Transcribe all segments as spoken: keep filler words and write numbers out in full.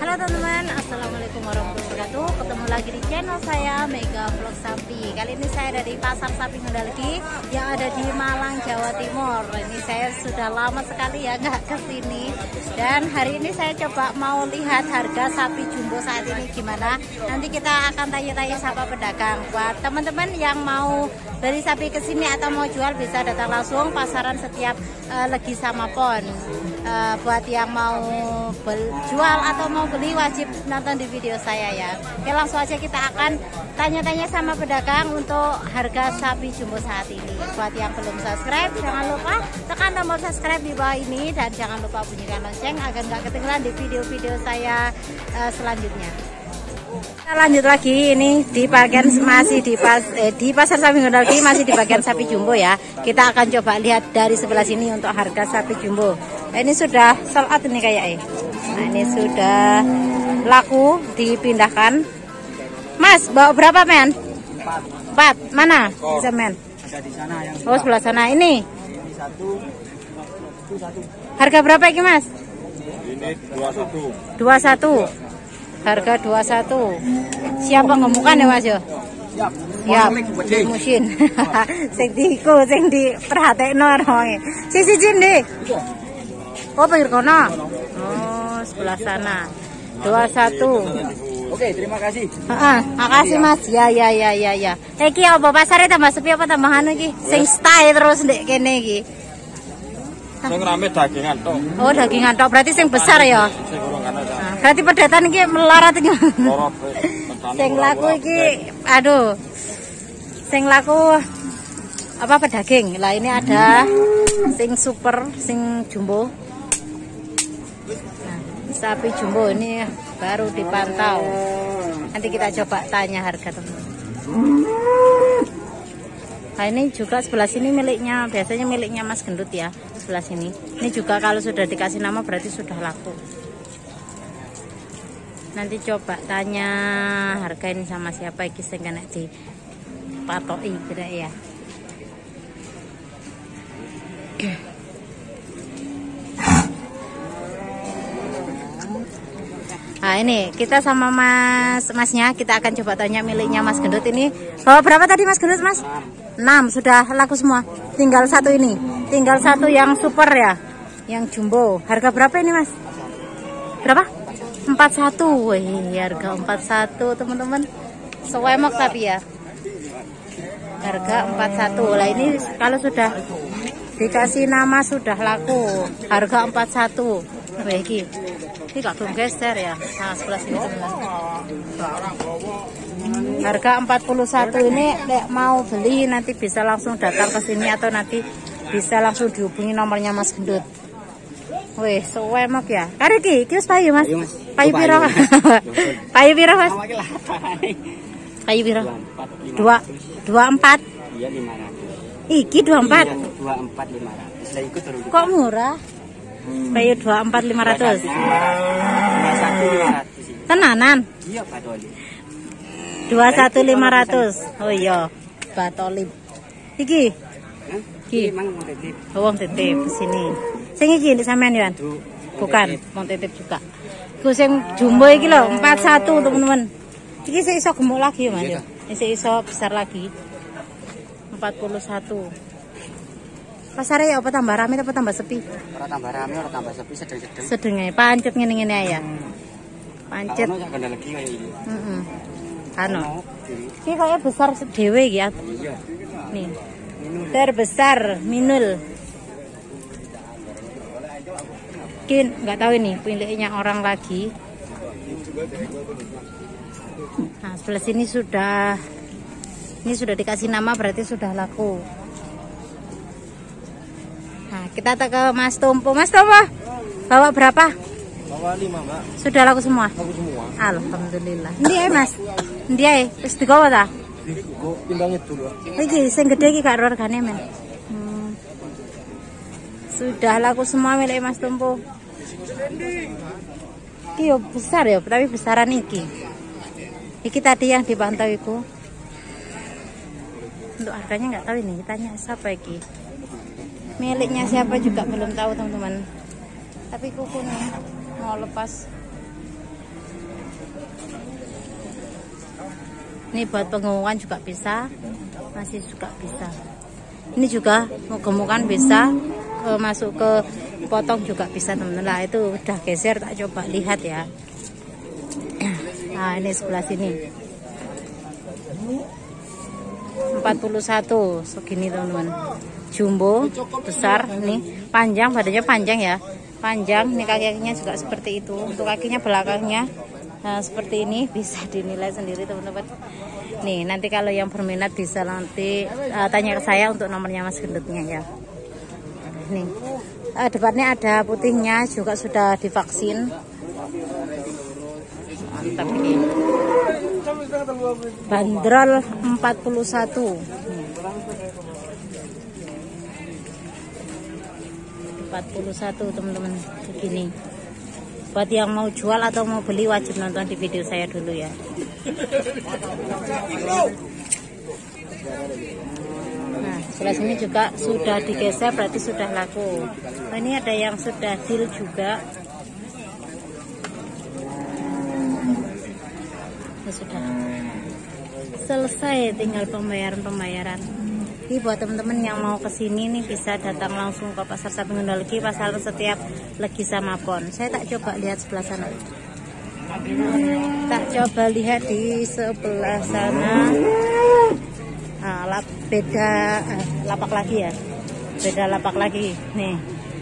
Halo teman-teman, assalamualaikum warahmatullahi wabarakatuh. Ketemu lagi di channel saya Mega Vlog Sapi. Kali ini saya ada di Pasar Sapi Ngendalgi yang ada di Malang, Jawa Timur. Ini saya sudah lama sekali ya nggak kesini. Dan hari ini saya coba mau lihat harga sapi jumbo saat ini gimana. Nanti kita akan tanya-tanya sama pedagang. Buat teman-teman yang mau beli sapi ke sini atau mau jual bisa datang langsung pasaran setiap uh, Legi sama Pon. Uh, buat yang mau jual atau mau beli wajib nonton di video saya ya. Oke, langsung aja kita akan tanya-tanya sama pedagang untuk harga sapi jumbo saat ini. Buat yang belum subscribe jangan lupa tekan tombol subscribe di bawah ini dan jangan lupa bunyikan lonceng agar nggak ketinggalan di video-video saya uh, selanjutnya. Kita lanjut lagi, ini di bagian masih di pas eh, di pasar sapi Ngendalgi masih di bagian sapi jumbo ya. Kita akan coba lihat dari sebelah sini untuk harga sapi jumbo. Nah, ini sudah sold out ini kayaknya. Nah, ini sudah laku dipindahkan. Mas, bawa berapa men? Empat. Empat. Mana? Bisa men? Ada di sana yang oh sebelah sana ini. Ini satu, itu satu. Harga berapa ini mas? Ini dua satu. Dua satu. Harga dua satu. Siapa ngemukan ya mas ya? Siap. Siap. Mesin. Sing diiku sing diperhatekno orangnya. Sisi jindi. Oh pinggir kono. Oh sebelah sana. Dua satu. Oke, terima kasih. Heeh, makasih mas. Ya ya ya ya ya. Iki apa pasarnya tambah sepi apa tambah anu iki? Sing stay terus ndek kene iki. Sing rame dagingan tok. Oh, dagingan tok berarti sing besar ya. Sing urung ana. Nah, berarti pedatan iki melarat iki. Sing laku iki aduh. Sing laku apa pedaging. Lah ini ada sing super, sing jumbo. Nah, sapi jumbo ini baru dipantau. Nanti kita coba tanya harga teman-teman. Nah ini juga sebelah sini miliknya, biasanya miliknya Mas Gendut ya, sebelah sini. Ini juga kalau sudah dikasih nama berarti sudah laku. Nanti coba tanya harga ini sama siapa iki sing kena di patoki kira ya. Nah ini kita sama mas masnya, kita akan coba tanya miliknya Mas Gendut ini. Bawa berapa tadi Mas Gendut mas? enam sudah laku semua. Tinggal satu ini, tinggal satu yang super ya, yang jumbo. Harga berapa ini mas? Berapa? empat satu. Wih, harga empat satu teman-teman. Sewemok tapi ya. Harga empat satu. Lah ini kalau sudah dikasih nama sudah laku. Harga empat satu. Wih, ini. Ini gak belum geser ya. Nah, sebelah sini teman-teman. Harga empat puluh satu ini nek mau beli nanti bisa langsung datang ke sini atau nanti bisa langsung dihubungi nomornya Mas Gendut. Wih, sewemok ya. Kare iki, iki wis payu Mas. Payu piro? Payu piro Mas? Payu piro? dua dua empat. Iya lima ratus. Iki dua empat. dua empat lima ratus. Lah ikut terus. Kok murah? Payu dua empat lima ratus. dua satu lima ratus. Tenanan? Iya, Pak Doli. dua satu lima ratus. Oh iya, batolip. Iki. Iki mang mau titip. Wong titip sini. Sing iki ndek sampean ya? Bukan, mau titip juga. Ku sing jumbo iki lho, empat satu teman-teman. Iki sik iso gemuk lagi ya, Mas ya. Sik iso besar lagi. empat puluh satu. Pasarnya ya apa tambah rame apa tambah sepi? Ora tambah rame, ora tambah sepi, sedeng-sedeng. Sedenge pancet ngene-ngene ya. Pancet. Ono sak Ngendalgi kaya iki. Heeh. Anu. Ini kayaknya besar dewe ya. Iya. Nih. Terbesar minul. Mungkin nggak tahu ini miliknya orang lagi. Nah, sebelah sini sudah ini sudah dikasih nama berarti sudah laku. Nah, kita ke Mas Tompo. Mas Tompo, bawa berapa? Bawa lima, Mbak. Sudah laku semua? Laku semua. Alhamdulillah. Ndi ae, Mas? Ndi ae? Wis digawa ta? Kok timbangnya dulu. Iki sing gede iki gak regane men. Hmm. Sudah laku semua milik Mas Tompo. Iki yo besar ya, tapi besaran iki. Iki tadi yang dipantau iku. Untuk harganya nggak tahu ini, tanya siapa iki. Miliknya siapa juga belum tahu teman-teman. Tapi kuku nih mau lepas. Ini buat penggemukan juga bisa, masih juga bisa. Ini juga mau gemukan bisa, e, masuk ke potong juga bisa teman-teman. Nah itu udah geser, tak coba lihat ya. Nah ini sebelah sini empat puluh satu segini teman-teman. Jumbo besar nih, panjang, badannya panjang ya, panjang. Nih kaki-kakinya juga seperti itu. Untuk kakinya belakangnya nah seperti ini, bisa dinilai sendiri teman-teman. Nih nanti kalau yang berminat bisa nanti uh, tanya ke saya untuk nomornya Mas Gendutnya ya. Nih uh, depannya ada putihnya juga sudah divaksin. Mantap ini. Bandrol empat puluh satu. empat puluh satu teman-teman begini. Buat yang mau jual atau mau beli wajib nonton di video saya dulu ya. Nah sebelah sini juga sudah digeser, berarti sudah laku. Nah, ini ada yang sudah deal juga. Ini sudah selesai, tinggal pembayaran-pembayaran. Jadi buat teman-teman yang mau kesini nih bisa datang langsung ke Pasar Sapi Ngundalegi, pasar setiap Legi sama Pon. Saya tak coba lihat sebelah sana. Tak coba lihat di sebelah sana. Nah, lap, beda eh, lapak lagi ya. Beda lapak lagi. Nih.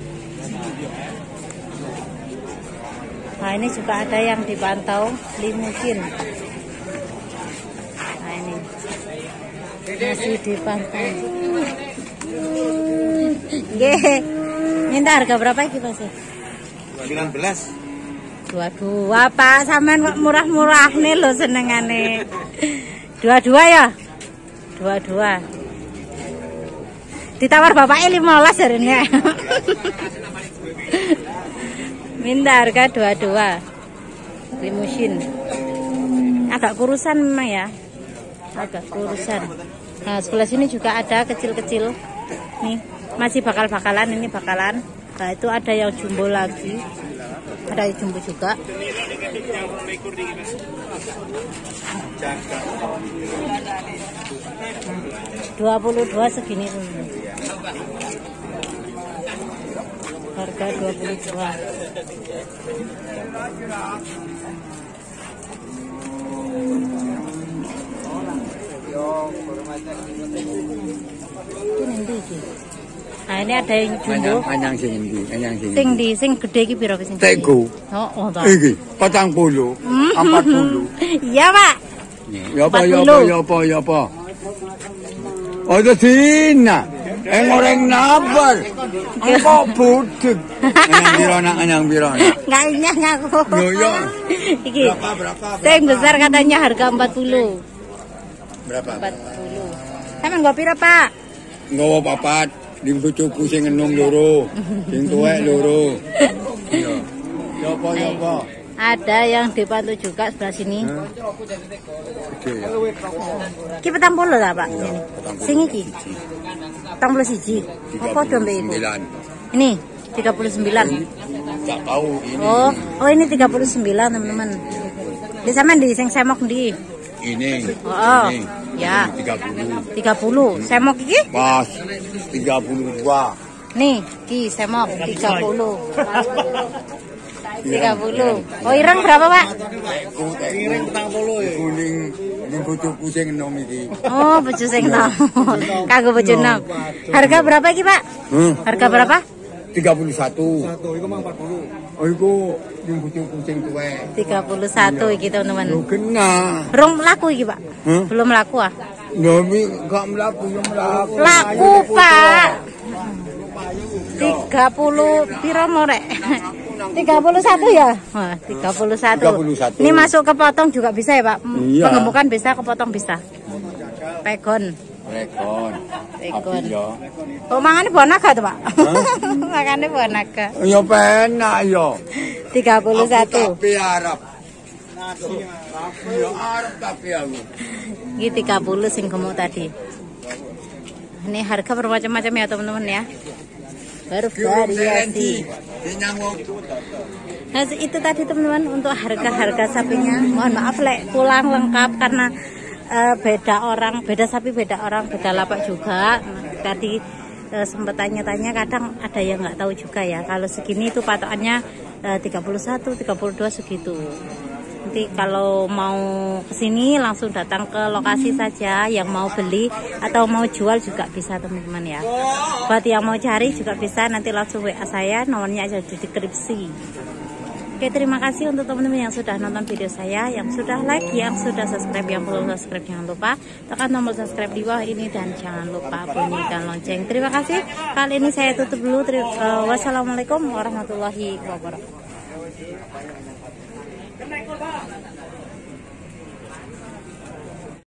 Nah ini juga ada yang dipantau limusin. Nah ini masih dipantau. Nggih. Minta harga berapa iki, Mas? sembilan belas. Dua-dua, Pak. Sampean kok murah-murah nih lho senengane. Dua-dua ya? Dua-dua. Ditawar bapaknya lima belas jarene. Minta harga dua-dua. Limusin. Agak kurusan memang ya. Agak kurusan. Nah sebelah sini juga ada kecil-kecil. Nih masih bakal-bakalan, ini bakalan. Nah itu ada yang jumbo lagi. Ada yang jumbo juga. dua puluh dua segini dulu. Harga dua puluh dua. Nah ini ada yang jumbo. Anyang sing endi? Anyang sing. Sing di sing gede iki piro sing? Teko. Oh, oh ta. Iki patang puluh, empat puluh. Iya, Pak. Ya apa ya apa ya apa ya apa. Oh itu Cina. Eh ngoreng nabar. Apa budek. Anyang piro nak anyang piro. Enggak nyang aku. Yo yo. Iki. Berapa berapa? Sing besar katanya harga empat puluh. Berapa? empat puluh. Sampeyan nggo piro, Pak? Nggawa papat. Di bojoku sing enom loro, sing tuwek loro. Yo. Ya apa ya apa. Ada yang dipantau juga sebelah sini. Oke ya. Iki petang puluh lah, Pak. Ini. Sing iki. petang puluh siji. Apa dombe iku? Ini tiga puluh sembilan. Enggak tahu ini. Oh, oh ini tiga puluh sembilan, teman-teman. Di sampean di sing semok ndi? Ini. Oh. Ini. Ya. tiga puluh. tiga puluh. Semok iki? Pas tiga puluh dua. Nih, ki semok tiga puluh. tiga puluh. Oh, ireng berapa, Pak? Ireng petang puluh ya. Kuning ning bojoku sing enom iki. Oh, bojo sing enom. Kanggo bojo enom. Harga berapa iki, Pak? Hmm? Harga berapa? tiga puluh satu. Satu iku mang empat puluh. Oh iku ning bojoku sing tuwek. tiga puluh satu iki, teman-teman. Yo kena. Rong laku iki, Pak? Hmm? Belum laku ah? Lho mi gak mlaku yo mlaku. Laku, Pak. tiga puluh piro morek? tiga puluh satu ya? Wah, tiga puluh satu. tiga puluh satu. Ini masuk ke potong juga bisa ya, Pak? Iya. Pengemukan bisa, kepotong bisa. Pegon. Rekon. Pegon. Api yo. Oh, mangane buah naga tuh, Pak? Mangane buah naga. Yo penak yo. tiga puluh satu. Tapi Arab. Tapi yo Arab tapi aku. Ini tiga puluh sing gemuk tadi. Ini harga bermacam-macam ya, teman-teman ya. Baru variasi. Nah, itu tadi teman-teman untuk harga-harga sapinya. Mohon maaf lek pulang lengkap karena uh, beda orang, beda sapi beda orang, beda lapak juga. Nah, tadi uh, sempat tanya-tanya, kadang ada yang nggak tahu juga ya. Kalau segini itu patokannya uh, tiga puluh satu, tiga puluh dua segitu. Nanti kalau mau kesini langsung datang ke lokasi saja, yang mau beli atau mau jual juga bisa teman-teman ya. Buat yang mau cari juga bisa, nanti langsung W A saya, nomornya ada di deskripsi. Oke, terima kasih untuk teman-teman yang sudah nonton video saya, yang sudah like, yang sudah subscribe, yang belum subscribe jangan lupa tekan tombol subscribe di bawah ini dan jangan lupa bunyikan lonceng. Terima kasih. Kali ini saya tutup dulu. Wassalamualaikum warahmatullahi wabarakatuh.